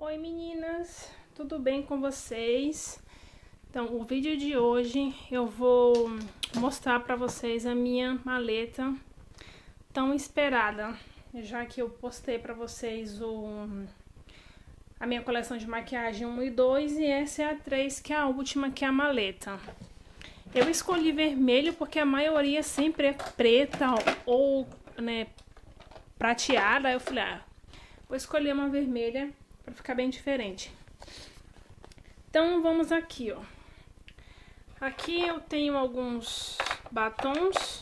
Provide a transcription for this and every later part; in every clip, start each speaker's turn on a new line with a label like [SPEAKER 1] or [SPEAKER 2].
[SPEAKER 1] Oi meninas, tudo bem com vocês? Então, o vídeo de hoje eu vou mostrar pra vocês a minha maleta tão esperada, já que eu postei pra vocês a minha coleção de maquiagem 1 e 2 e essa é a 3, que é a última, que é a maleta. Eu escolhi vermelho porque a maioria sempre é preta ou, né, prateada. Aí eu falei, vou escolher uma vermelha pra ficar bem diferente. Então vamos aqui, ó. Aqui eu tenho alguns batons.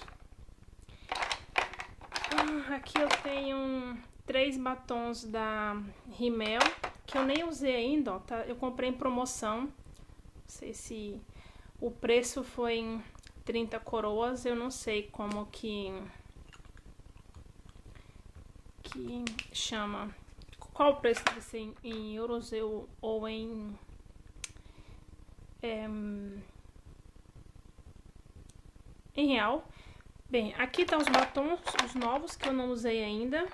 [SPEAKER 1] Aqui eu tenho 3 batons da Rimmel, que eu nem usei ainda, ó, tá? Eu comprei em promoção. Não sei se o preço foi em 30 coroas, eu não sei como que chama. Qual o preço deve ser em euros ou em real. Bem, aqui tá os batons, os novos, que eu não usei ainda.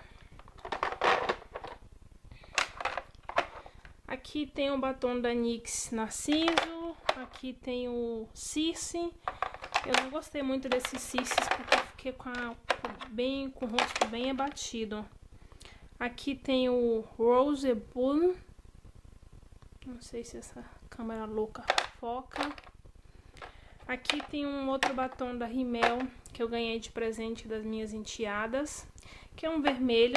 [SPEAKER 1] Aqui tem o batom da NYX Narciso. Aqui tem o Circe. Eu não gostei muito desses Circes porque eu fiquei com o rosto bem abatido. Aqui tem o Rose Bull. Não sei se essa câmera louca foca. Aqui tem um outro batom da Rimmel que eu ganhei de presente das minhas enteadas, que é um vermelho.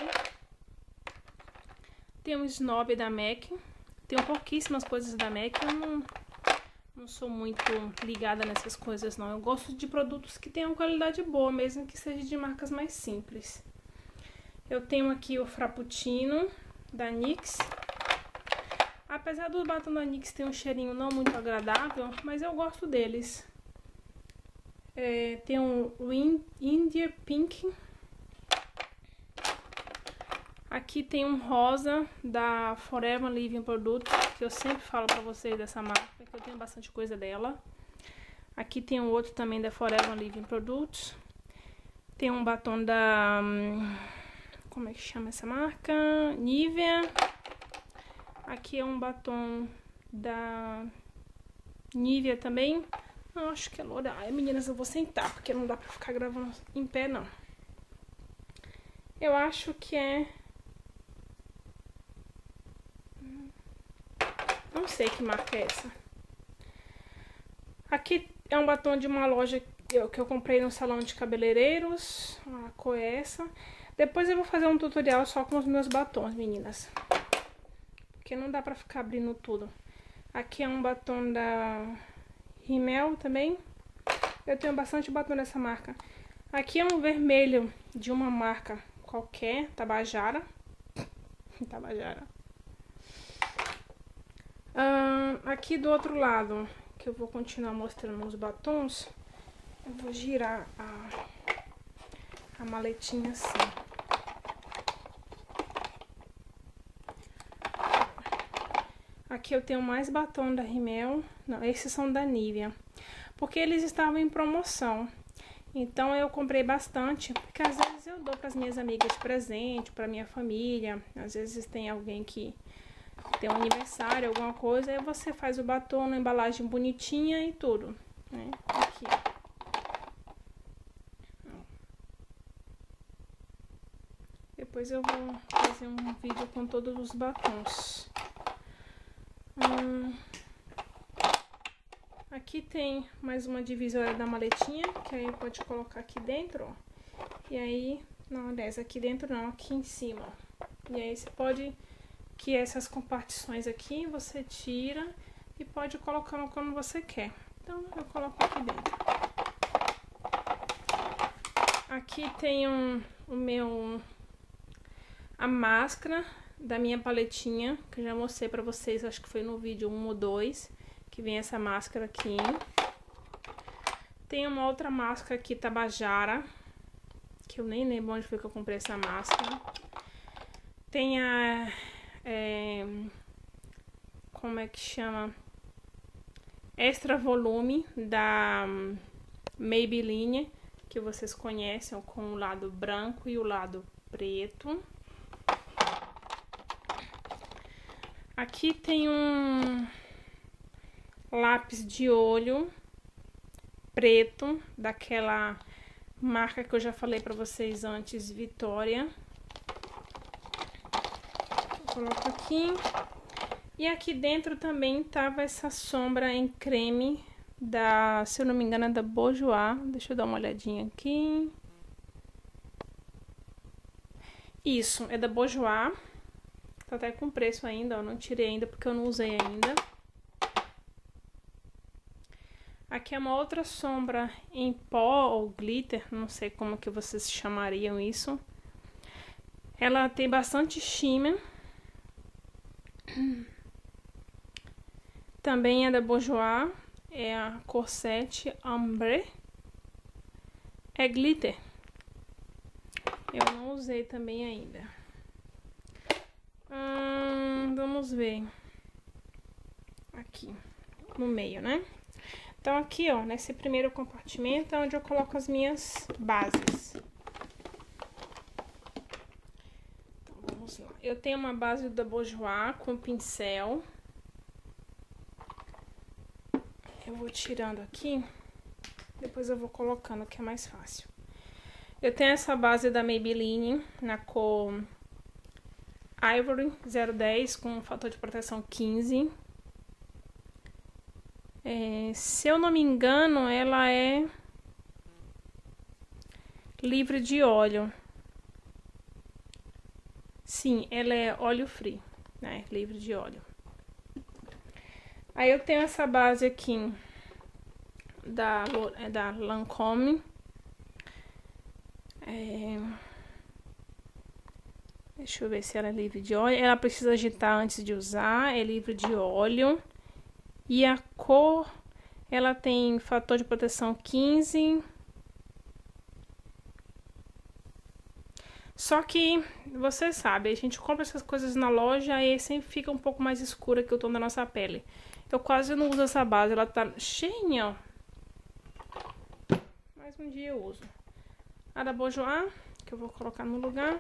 [SPEAKER 1] Tem um Snob da MAC. Tenho pouquíssimas coisas da MAC, eu não sou muito ligada nessas coisas não. Eu gosto de produtos que tenham qualidade boa, mesmo que seja de marcas mais simples. Eu tenho aqui o Frappuccino da NYX. Apesar do batom da NYX ter um cheirinho não muito agradável, mas eu gosto deles. Tem um India Pink. Aqui tem um rosa da Forever Living Products, que eu sempre falo pra vocês dessa marca, que eu tenho bastante coisa dela. Aqui tem um outro também da Forever Living Products. Tem um batom da... como é que chama essa marca? Nivea. Aqui é um batom da Nivea também. Não, acho que é L'Oréal. Ai, meninas, eu vou sentar, porque não dá pra ficar gravando em pé, não. Eu acho que é... não sei que marca é essa. Aqui é um batom de uma loja que eu comprei no salão de cabeleireiros. A cor é essa. Depois eu vou fazer um tutorial só com os meus batons, meninas. Porque não dá pra ficar abrindo tudo. Aqui é um batom da Rimmel também. Eu tenho bastante batom dessa marca. Aqui é um vermelho de uma marca qualquer, Tabajara. Tabajara. Aqui do outro lado, que eu vou continuar mostrando os batons, eu vou girar a maletinha assim. Aqui eu tenho mais batom da Rimmel. Não, esses são da Nivea. Porque eles estavam em promoção. Então eu comprei bastante, porque às vezes eu dou para as minhas amigas de presente, para minha família. Às vezes tem alguém que tem um aniversário, alguma coisa, aí você faz o batom na embalagem bonitinha e tudo, né? Aqui, ó. Depois eu vou fazer um vídeo com todos os batons. Aqui tem mais uma divisória da maletinha, que aí pode colocar aqui dentro, ó. E aí, não, aliás, aqui dentro não, aqui em cima. E aí você pode... que essas compartições aqui você tira e pode colocar como você quer. Então eu coloco aqui dentro. Aqui tem a máscara da minha paletinha, que eu já mostrei pra vocês, acho que foi no vídeo 1 ou 2, que vem essa máscara aqui. Tem uma outra máscara aqui, Tabajara, que eu nem lembro onde foi que eu comprei essa máscara. Tem como é que chama? Extra volume da Maybelline, que vocês conhecem, com o lado branco e o lado preto. Aqui tem um lápis de olho preto, daquela marca que eu já falei pra vocês antes, Vitória. Eu coloco aqui. E aqui dentro também tava essa sombra em creme da, se eu não me engano, é da Bourjois. Deixa eu dar uma olhadinha aqui. Isso, é da Bourjois. Tá até com preço ainda, ó. Não tirei ainda porque eu não usei ainda. Aqui é uma outra sombra em pó ou glitter, não sei como que vocês chamariam isso. Ela tem bastante shimmer. Também é da Bourjois, é a cor 7 Ambre. É glitter. Eu não usei também ainda. Vamos ver. Aqui, no meio, né? Então aqui, ó, nesse primeiro compartimento é onde eu coloco as minhas bases. Então, vamos lá. Eu tenho uma base da Bourjois com pincel. Eu vou tirando aqui, depois eu vou colocando, que é mais fácil. Eu tenho essa base da Maybelline na cor Ivory 010 com fator de proteção 15. Se eu não me engano, ela é livre de óleo. Sim, ela é óleo free, né? Livre de óleo. Aí eu tenho essa base aqui da Lancôme. Deixa eu ver se ela é livre de óleo. Ela precisa agitar antes de usar, é livre de óleo. E a cor, ela tem fator de proteção 15. Só que, você sabe, a gente compra essas coisas na loja e sempre fica um pouco mais escura que o tom da nossa pele. Eu quase não uso essa base, ela tá cheinha, ó. Mas um dia eu uso. A da Bourjois, que eu vou colocar no lugar.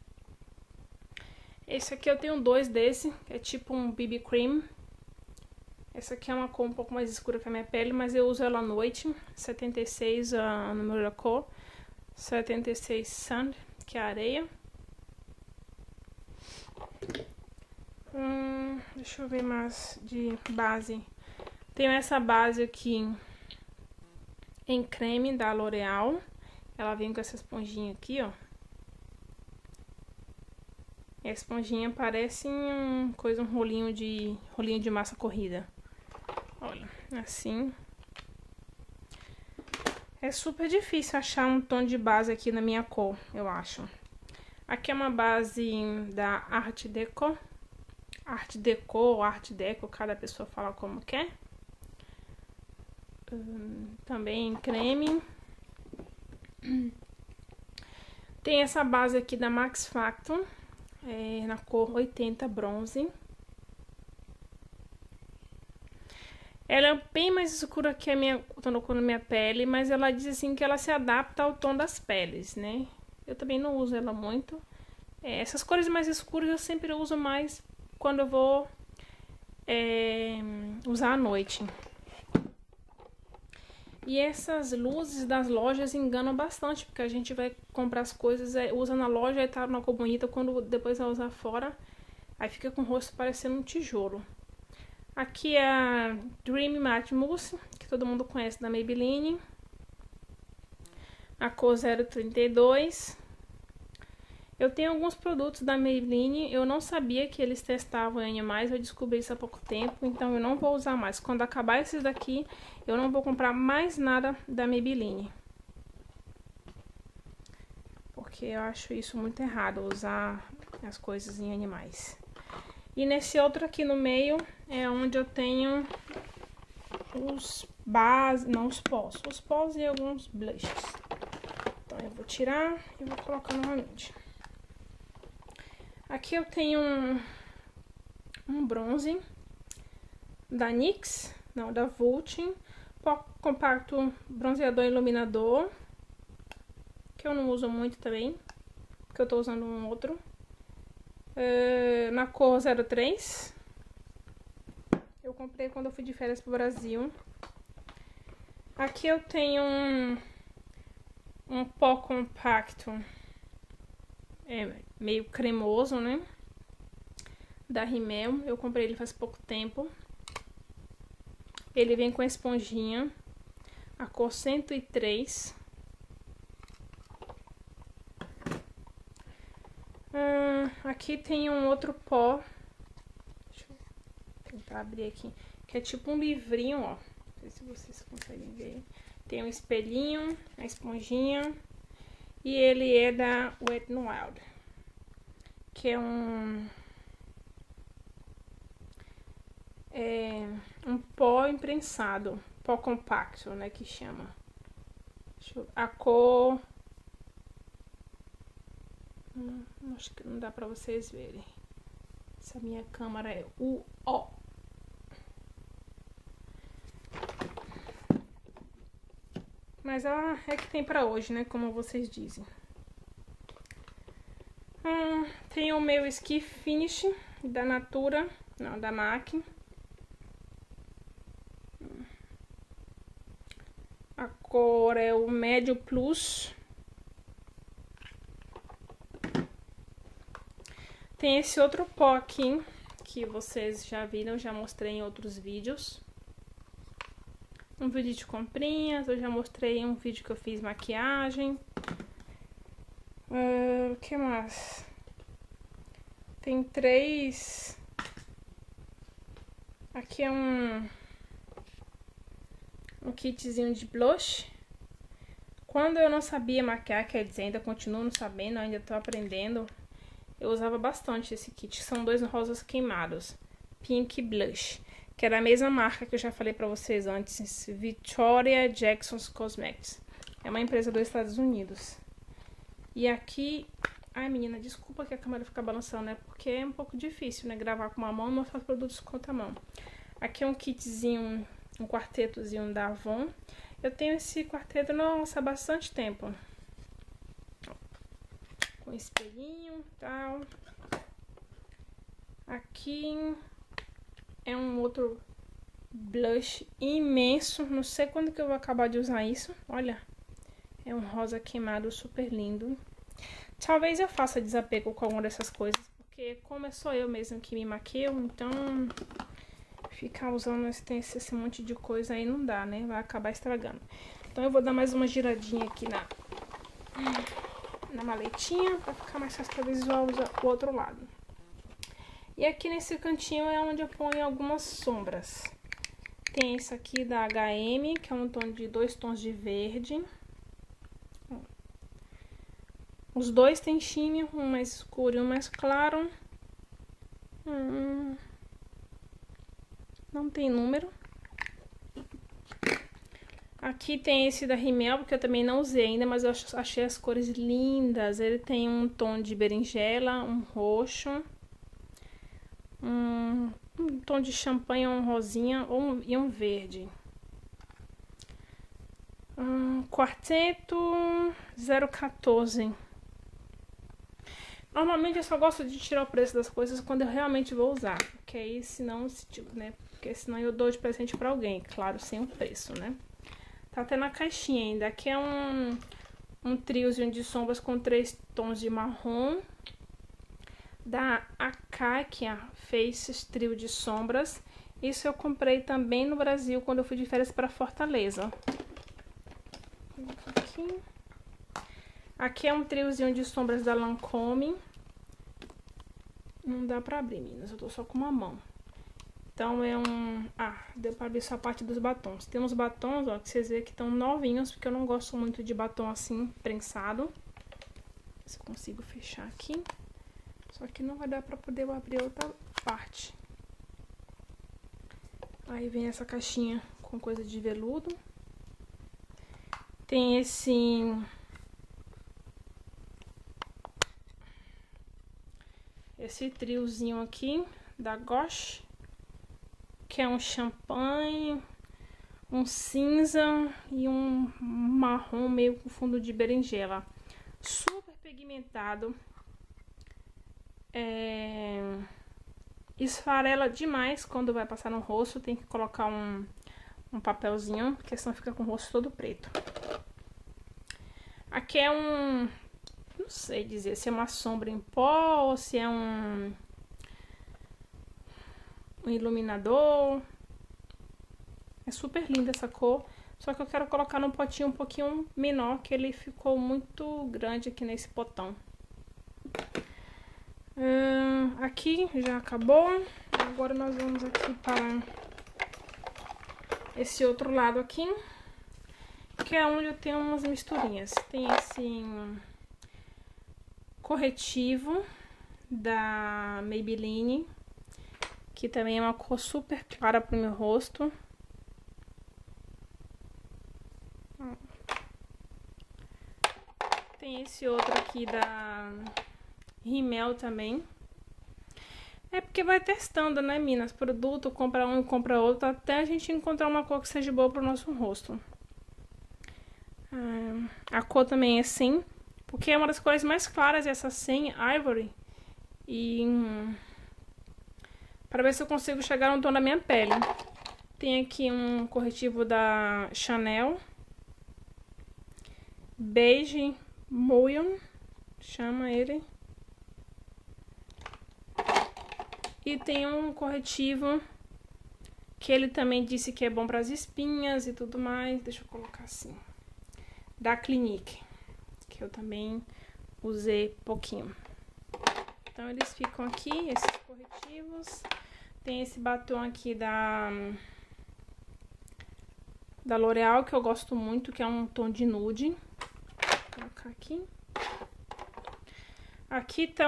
[SPEAKER 1] Esse aqui eu tenho dois desse, é tipo um BB Cream. Essa aqui é uma cor um pouco mais escura que a minha pele, mas eu uso ela à noite. 76 o número da cor. 76 Sand, que é a areia. Deixa eu ver mais de base. Tenho essa base aqui em creme da L'Oréal. Ela vem com essa esponjinha aqui, ó. E a esponjinha parece um rolinho de massa corrida. Olha, assim. É super difícil achar um tom de base aqui na minha cor, eu acho. Aqui é uma base da Art Deco. Art Deco ou Art Deco, cada pessoa fala como quer. Também em creme. Tem essa base aqui da Max Factor, na cor 80 bronze. Ela é bem mais escura que a minha, na minha pele, mas ela diz assim que ela se adapta ao tom das peles, né? Eu também não uso ela muito. Essas cores mais escuras eu sempre uso mais quando eu vou usar à noite. E essas luzes das lojas enganam bastante, porque a gente vai comprar as coisas, usa na loja e tá numa cor bonita, quando depois vai usar fora, aí fica com o rosto parecendo um tijolo. Aqui é a Dream Matte Mousse, que todo mundo conhece da Maybelline. A cor 032. Eu tenho alguns produtos da Maybelline, eu não sabia que eles testavam em animais, eu descobri isso há pouco tempo, então eu não vou usar mais. Quando acabar esses daqui, eu não vou comprar mais nada da Maybelline. Porque eu acho isso muito errado, usar as coisas em animais. E nesse outro aqui no meio é onde eu tenho os pós e alguns blushes. Então eu vou tirar e vou colocar novamente. Aqui eu tenho um bronze da NYX, não, da Vultin, compacto bronzeador iluminador, que eu não uso muito também, porque eu tô usando um outro, na cor 03. Eu comprei quando eu fui de férias pro Brasil. Aqui eu tenho um pó compacto, meio cremoso, né? Da Rimmel. Eu comprei ele faz pouco tempo. Ele vem com a esponjinha, a cor 103. Aqui tem um outro pó. Deixa eu tentar abrir aqui. Que é tipo um livrinho, ó. Não sei se vocês conseguem ver. Tem um espelhinho, a esponjinha. E ele é da Wet n Wild. Que é um pó imprensado. Pó compacto, né? Que chama. A cor... acho que não dá pra vocês verem. Essa minha câmera é UO. Mas ela é que tem pra hoje, né? Como vocês dizem. Tem o meu Ski Finish da Natura. Não, da MAC. A cor é o Médio Plus. Tem esse outro pó aqui, que vocês já viram, já mostrei em outros vídeos. Um vídeo de comprinhas, eu já mostrei um vídeo que eu fiz maquiagem. O que mais? Tem 3... Aqui é um kitzinho de blush. Quando eu não sabia maquiar, quer dizer, ainda continuo não sabendo, ainda tô aprendendo, eu usava bastante esse kit. São 2 rosas queimados, Pink Blush, que é da mesma marca que eu já falei pra vocês antes, Victoria Jackson's Cosmetics. É uma empresa dos Estados Unidos. E aqui... Ai, menina, desculpa que a câmera fica balançando, né? Porque é um pouco difícil, né? Gravar com uma mão e mostrar os produtos com outra mão. Aqui é um kitzinho, um quartetozinho da Avon. Eu tenho esse quarteto, nossa, há bastante tempo. Com espelhinho e tal. Aqui é um outro blush imenso. Não sei quando que eu vou acabar de usar isso. Olha, é um rosa queimado super lindo. Talvez eu faça desapego com alguma dessas coisas, porque como é só eu mesmo que me maquio, então ficar usando esse monte de coisa aí não dá, né? Vai acabar estragando. Então eu vou dar mais uma giradinha aqui na maletinha, pra ficar mais fácil pra visualizar o outro lado. E aqui nesse cantinho é onde eu ponho algumas sombras. Tem esse aqui da H&M, que é um tom de 2 tons de verde. Os dois tem shimmer, um mais escuro e um mais claro. Não tem número. Aqui tem esse da Rimmel, porque eu também não usei ainda, mas eu achei as cores lindas. Ele tem um tom de berinjela, um roxo, um tom de champanhe, um rosinha e um verde. Quarteto 014. Normalmente eu só gosto de tirar o preço das coisas quando eu realmente vou usar, porque aí senão, né, porque senão eu dou de presente pra alguém, claro, sem o preço, né. Tá até na caixinha ainda. Aqui é um triozinho de sombras com 3 tons de marrom, da Acacia Faces trio de sombras. Isso eu comprei também no Brasil quando eu fui de férias pra Fortaleza. Aqui é um triozinho de sombras da Lancôme. Não dá pra abrir, meninas, eu tô só com uma mão. Então é um... deu pra abrir só a parte dos batons. Tem uns batons, ó, que vocês veem que estão novinhos, porque eu não gosto muito de batom assim, prensado. Se eu consigo fechar aqui. Só que não vai dar pra poder abrir outra parte. Aí vem essa caixinha com coisa de veludo. Tem esse triozinho aqui da Gosh, que é um champanhe, um cinza e um marrom meio com fundo de berinjela. Super pigmentado. esfarela demais quando vai passar no rosto. Tem que colocar um papelzinho, porque senão fica com o rosto todo preto. Aqui é não sei dizer se é uma sombra em pó ou se é um iluminador. É super linda essa cor. Só que eu quero colocar num potinho um pouquinho menor, que ele ficou muito grande aqui nesse potão. Aqui já acabou. Agora nós vamos aqui para esse outro lado aqui, que é onde eu tenho umas misturinhas. Tem esse corretivo da Maybelline, que também é uma cor super clara pro meu rosto. Tem esse outro aqui da Rimmel também. É porque vai testando, né, Minas? Produto, compra um e compra outro, até a gente encontrar uma cor que seja boa pro nosso rosto. A cor também é assim, porque é uma das cores mais claras, essa sem Ivory. E para ver se eu consigo chegar no tom da minha pele. Tem aqui um corretivo da Chanel, Beige Moon, chama ele. E tem um corretivo que ele também disse que é bom para as espinhas e tudo mais. Deixa eu colocar assim. Da Clinique, que eu também usei pouquinho. Então eles ficam aqui, esses corretivos. Tem esse batom aqui da L'Oreal, que eu gosto muito, que é um tom de nude. Vou colocar aqui. Aqui tá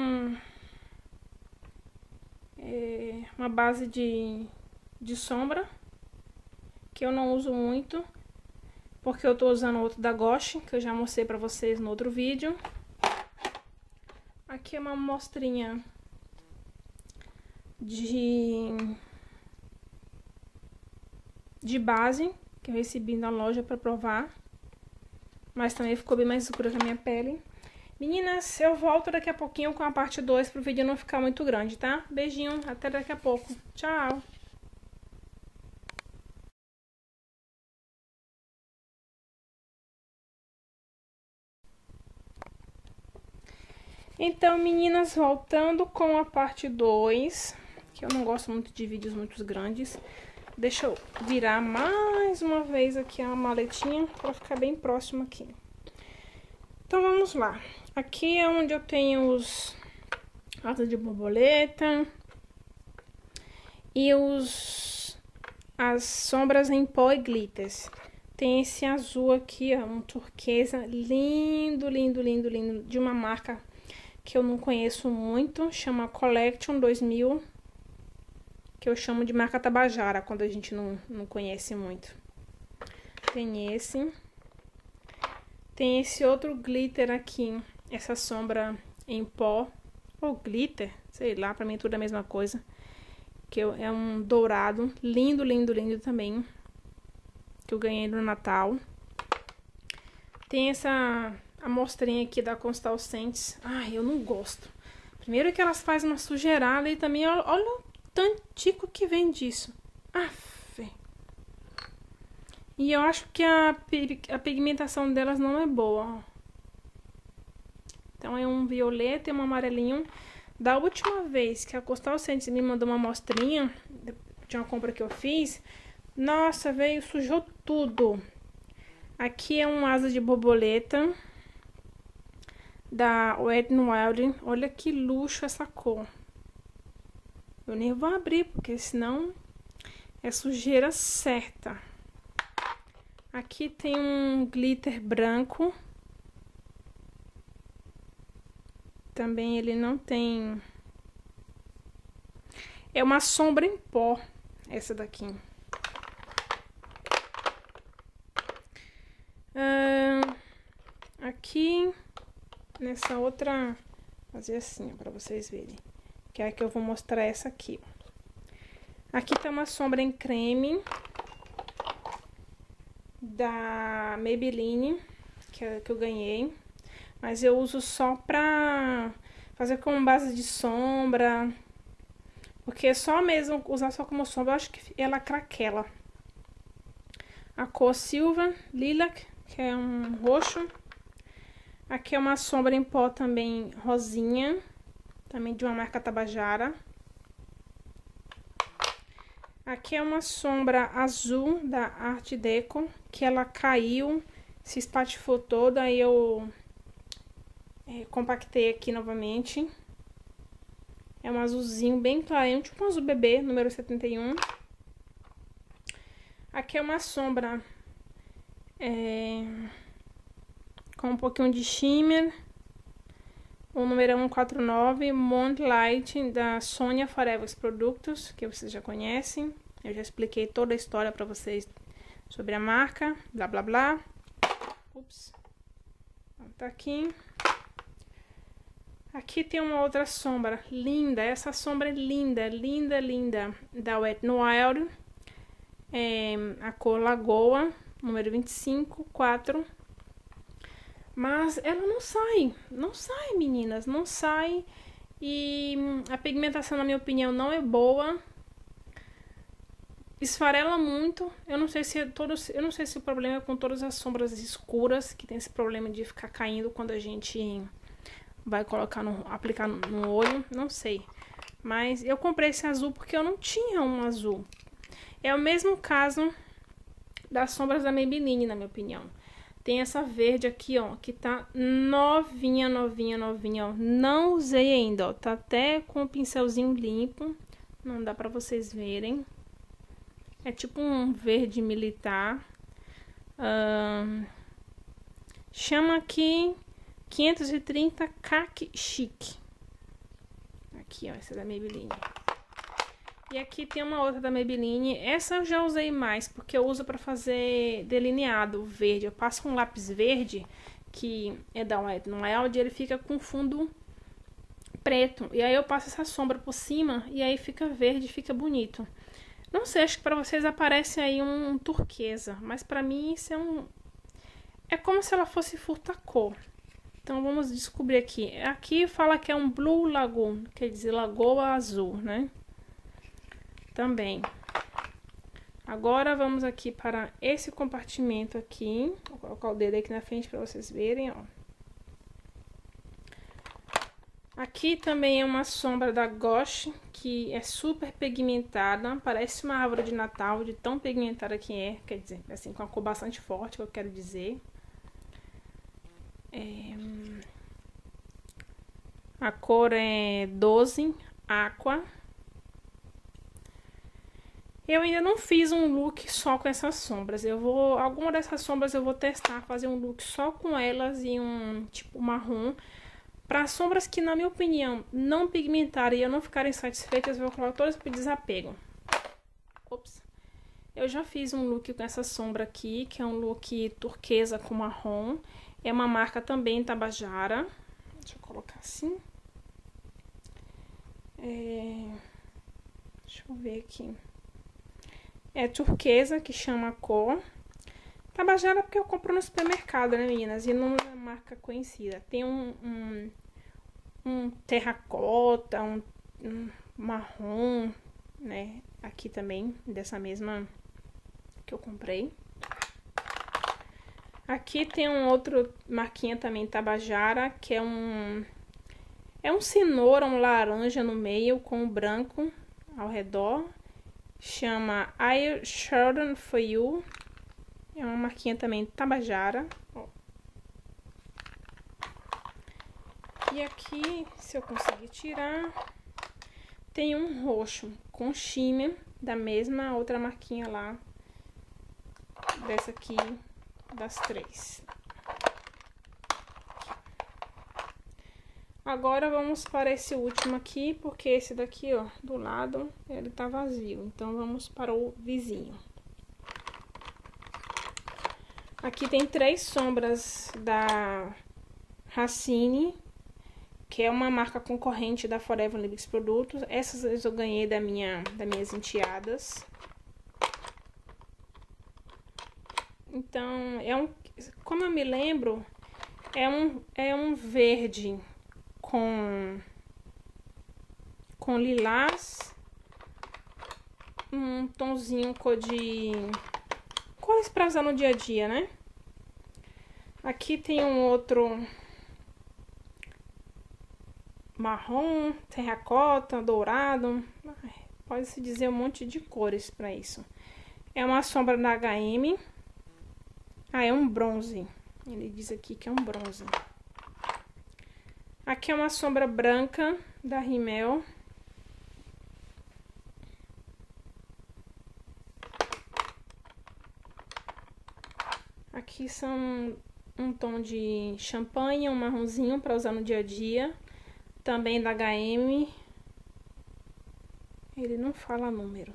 [SPEAKER 1] uma base de sombra, que eu não uso muito, porque eu tô usando outro da Gosh, que eu já mostrei pra vocês no outro vídeo. Aqui é uma amostrinha de base, que eu recebi na loja pra provar, mas também ficou bem mais escura que a minha pele. Meninas, eu volto daqui a pouquinho com a parte 2 pro vídeo não ficar muito grande, tá? Beijinho, até daqui a pouco. Tchau! Então, meninas, voltando com a parte 2, que eu não gosto muito de vídeos muito grandes. Deixa eu virar mais uma vez aqui a maletinha para ficar bem próximo aqui. Então, vamos lá. Aqui é onde eu tenho os asas de borboleta e as sombras em pó e glitters. Tem esse azul aqui, ó, um turquesa lindo, lindo, lindo, lindo, de uma marca que eu não conheço muito, chama Collection 2000, que eu chamo de marca Tabajara, quando a gente não conhece muito. Tem esse. Tem esse outro glitter aqui, essa sombra em pó, ou glitter, sei lá, pra mim tudo é a mesma coisa. Que é um dourado, lindo, lindo, lindo também, que eu ganhei no Natal. Tem essa amostrinha aqui da Constal Scents. Ai, eu não gosto. Primeiro que elas fazem uma sujeirada e também, olha o tantico que vem disso. Aff. E eu acho que a pigmentação delas não é boa. Então é um violeta e um amarelinho. Da última vez que a Constal Scents me mandou uma amostrinha de uma compra que eu fiz, nossa, veio, sujou tudo. Aqui é um asa de borboleta da Wet n Wild. Olha que luxo essa cor. Eu nem vou abrir, porque senão é sujeira certa. Aqui tem um glitter branco. Também ele não tem... É uma sombra em pó, essa daqui. Aqui, nessa outra... Vou fazer assim, ó, pra vocês verem. Que é a que eu vou mostrar essa aqui. Aqui tá uma sombra em creme da Maybelline, que eu ganhei. Mas eu uso só pra fazer como base de sombra, Porque só mesmo usar só como sombra, eu acho que ela craquela. A cor Silver Lilac, que é um roxo. Aqui é uma sombra em pó também rosinha, também de uma marca Tabajara. Aqui é uma sombra azul da Art Deco, que ela caiu, se espatifou toda, aí eu compactei aqui novamente. É um azulzinho bem clarinho, tipo um azul bebê, número 71. Aqui é uma sombra com um pouquinho de shimmer. O número 149, Moonlight, da Sonia Forever Productos, que vocês já conhecem. Eu já expliquei toda a história pra vocês sobre a marca, blá blá blá. Ups. Tá aqui. Aqui tem uma outra sombra linda. Essa sombra é linda, linda, linda. Da Wet n Wild. A cor Lagoa, número 25, 4. Mas ela não sai, meninas, não sai. E a pigmentação, na minha opinião, não é boa. Esfarela muito. Eu não sei se o problema é com todas as sombras escuras, que tem esse problema de ficar caindo quando a gente vai aplicar no olho, não sei. Mas eu comprei esse azul porque eu não tinha um azul. É o mesmo caso das sombras da Maybelline, na minha opinião. Tem essa verde aqui, ó, que tá novinha, novinha, novinha, ó. Não usei ainda, ó. Tá até com o pincelzinho limpo. Não dá pra vocês verem. É tipo um verde militar. Chama aqui 530 Khaki Chic. Aqui, ó, essa é da Maybelline. E aqui tem uma outra da Maybelline. Essa eu já usei mais, porque eu uso pra fazer delineado verde. Eu passo um lápis verde, que é da Wet n Wild, e ele fica com fundo preto. E aí eu passo essa sombra por cima, e aí fica verde, fica bonito. Não sei, acho que pra vocês aparece aí um turquesa, mas pra mim isso é como se ela fosse furta-cor. Então vamos descobrir aqui. Aqui fala que é um Blue Lagoon, quer dizer lagoa azul, né? Também. Agora vamos aqui para esse compartimento aqui. Vou colocar o dedo aqui na frente para vocês verem, ó. Aqui também é uma sombra da Gosh, que é super pigmentada. Parece uma árvore de Natal, de tão pigmentada que é. Quer dizer, assim, com uma cor bastante forte, que eu quero dizer. A cor é 12, Aqua. Eu ainda não fiz um look só com essas sombras. Alguma dessas sombras eu vou testar, fazer um look só com elas e um tipo marrom. Para sombras que, na minha opinião, não pigmentarem e eu não ficarem satisfeitas, eu vou colocar todas para desapego. Ops. Eu já fiz um look com essa sombra aqui, que é um look turquesa com marrom. É uma marca também Tabajara. Deixa eu colocar assim. Deixa eu ver aqui. É turquesa, que chama a cor. Tabajara porque eu compro no supermercado, né, meninas? E não é marca conhecida. Tem um terracota, um marrom, né? Aqui também, dessa mesma que eu comprei. Aqui tem um outro marquinha também, Tabajara, que é um cenoura, um laranja no meio com um branco ao redor. Chama I Shorten For You. É uma marquinha também Tabajara. Ó. E aqui, se eu conseguir tirar, tem um roxo com shimmer da mesma outra marquinha lá. Dessa aqui, das três. Agora vamos para esse último aqui, porque esse daqui, ó, do lado, ele tá vazio. Então vamos para o vizinho. Aqui tem 3 sombras da Racine, que é uma marca concorrente da Forever Lips Produtos. Essas eu ganhei das minhas enteadas. Então, como eu me lembro, é um verde com lilás um tonzinho cor de... cores pra usar no dia a dia, né? Aqui tem um outro marrom, terracota, dourado. Pode-se dizer um monte de cores pra isso. É uma sombra da H&M. Ah, é um bronze. Ele diz aqui que é um bronze. Aqui é uma sombra branca da Rimmel. Aqui são um tom de champanhe, um marronzinho para usar no dia a dia. Também da H&M. Ele não fala número.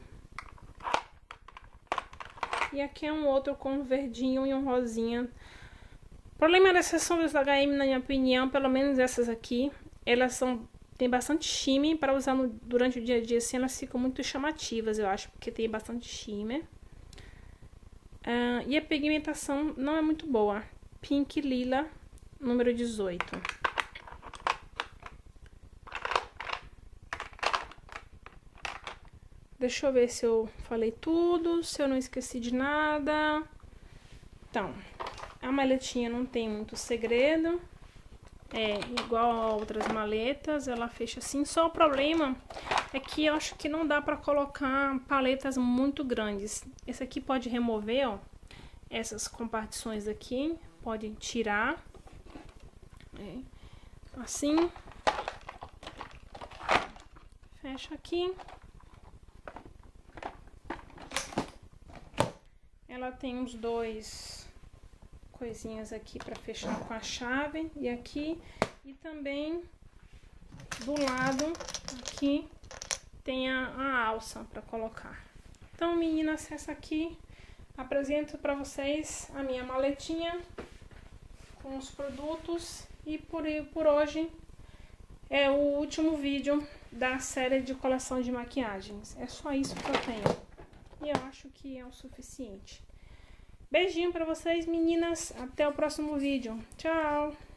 [SPEAKER 1] E aqui é um outro com um verdinho e um rosinha. O problema dessas sombras da H&M, na minha opinião, pelo menos essas aqui, elas tem bastante shimmer para usar durante o dia a dia, assim, elas ficam muito chamativas, eu acho, porque tem bastante shimmer. E a pigmentação não é muito boa. Pink Lila, número 18. Deixa eu ver se eu falei tudo, se eu não esqueci de nada. Então, a maletinha não tem muito segredo. É igual a outras maletas, ela fecha assim. Só o problema é que eu acho que não dá pra colocar paletas muito grandes. Esse aqui pode remover, ó, essas compartições aqui. Pode tirar. Assim. Fecha aqui. Ela tem uns dois coisinhas aqui para fechar com a chave. E aqui. E também do lado aqui tem a alça para colocar. Então, meninas, essa aqui apresento para vocês a minha maletinha com os produtos. E por hoje é o último vídeo da série de coleção de maquiagens. É só isso que eu tenho. E eu acho que é o suficiente. Beijinho pra vocês, meninas. Até o próximo vídeo. Tchau!